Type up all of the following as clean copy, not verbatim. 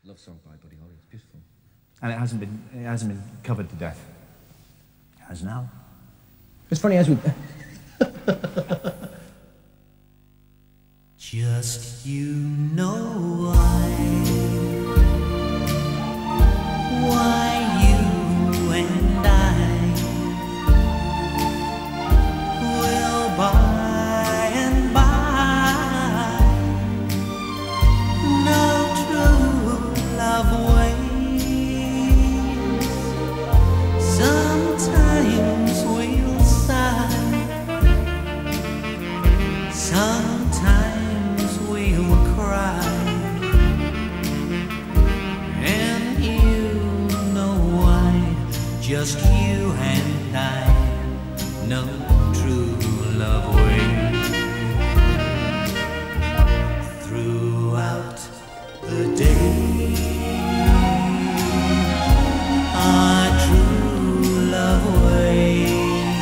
Love song by Buddy Holly. It's beautiful. And it hasn't been covered to death. It has now. It's funny as we. Just you know why you and I will by and by know true love waits. Sometimes we'll sigh, sometimes we'll cry, and you know why. Just you and I know true love waits. Throughout the day, our true love waits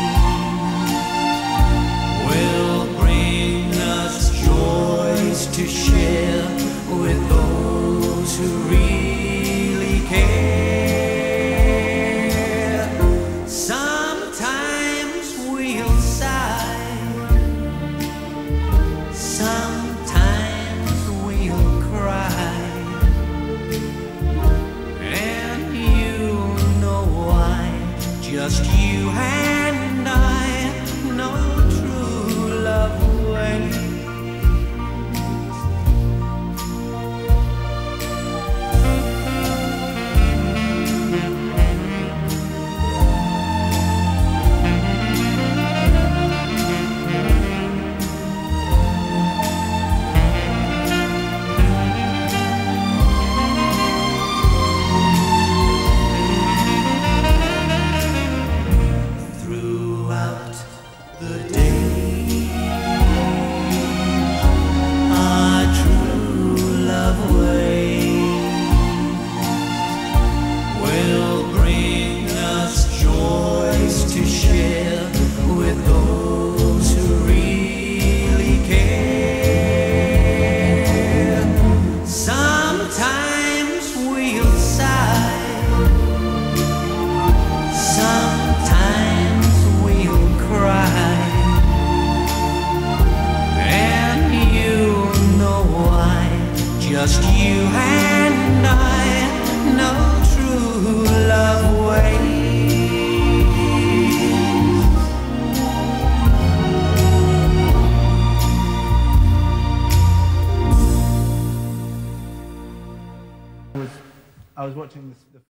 will bring us joys to share with those who really care. Sometimes we'll sigh, sometimes we'll cry, and you know why. Just you and I know true love waits. Throughout the day, our true love waits will bring us joys to share with those who really care. Sometimes we'll sigh, sometimes we'll cry, and you know why. Just you and I know true love waits. I was watching this.